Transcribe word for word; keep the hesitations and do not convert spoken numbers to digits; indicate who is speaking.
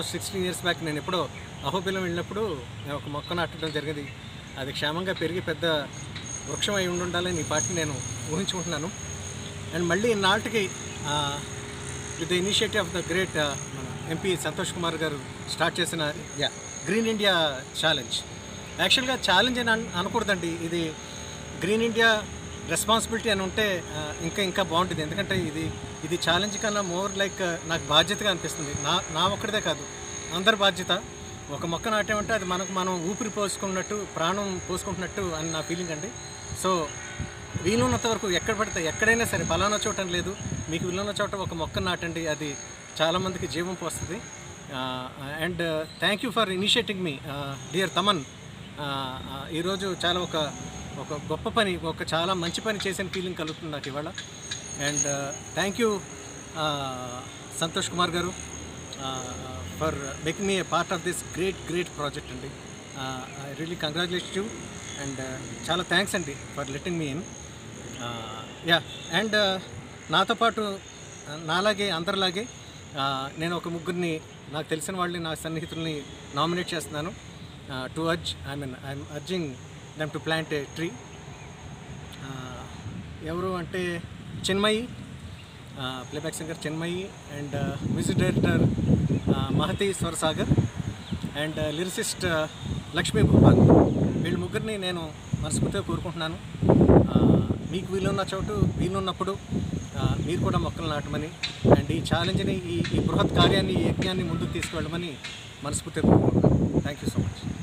Speaker 1: Almost sixteen years back నేను ఎప్పుడో అహోబిలం వెళ్ళినప్పుడు నేను ఒక మొక్క నాటడం జరిగింది. అది క్షేమంగా పెరిగి పెద్ద వృక్షం అయి ఉండాలని ఈ పార్టీ నేను ఊహించుకుంటున్నాను. అండ్ మళ్ళీ నాటికి with the initiative of the great MP Santosh Kumar గారు స్టార్ట్ చేసిన యా గ్రీన్ ఇండియా ఛాలెంజ్. యాక్చువల్గా ఛాలెంజ్ అని అనకూడదండి, ఇది గ్రీన్ ఇండియా రెస్పాన్సిబిలిటీ అని ఉంటే ఇంకా ఇంకా బాగుంటుంది. ఎందుకంటే ఇది ఇది ఛాలెంజ్ కన్నా మోర్ లైక్ నాకు బాధ్యతగా అనిపిస్తుంది. నా నా ఒక్కడిదే కాదు, అందరి బాధ్యత. ఒక మొక్క నాటామంటే అది మనకు మనం ఊపిరి పోసుకున్నట్టు, ప్రాణం పోసుకుంటున్నట్టు అని నా ఫీలింగ్ అండి. సో వీలున్నంత వరకు ఎక్కడ పడితే ఎక్కడైనా సరే ఫలానా చోట అని లేదు, మీకు వీలున్న చోట ఒక మొక్క నాటండి, అది చాలామందికి జీవం పోస్తుంది. And thank you for initiating me dear Thaman. ఈరోజు చాలా ఒక ఒక గొప్ప పని, ఒక చాలా మంచి పని చేసిన ఫీలింగ్ కలుగుతుంది నాకు ఇవాళ. And thank you Santosh Kumar గారు for making me a part of this great great project అండి. I really congratulate you and చాలా థ్యాంక్స్ అండి for letting me in. Yeah and నాతో పాటు నాలాగే అందరిలాగే నేను ఒక ముగ్గురిని, నాకు తెలిసిన వాళ్ళని, నా సన్నిహితుల్ని నామినేట్ చేస్తున్నాను to urge I mean I'm urging them to plant a tree. ఎవరు అంటే Chinmayi, playback singer Chinmayi, and music director Mahathi Swarasagar, and lyricist Lakshmi Bhupal. వీళ్ళు ముగ్గురిని నేను మనస్ఫూర్తిగా కోరుకుంటున్నాను. మీకు వీలున్న చోటు వీలున్నప్పుడు మీరు కూడా మొక్కలు నాటమని, అండ్ ఈ ఛాలెంజ్ని, ఈ ఈ బృహత్ కార్యాన్ని, ఈ యజ్ఞాన్ని ముందుకు తీసుకువెళ్ళమని మనస్ఫూర్తిగా కోరుకుంటున్నాను. Thank you so much.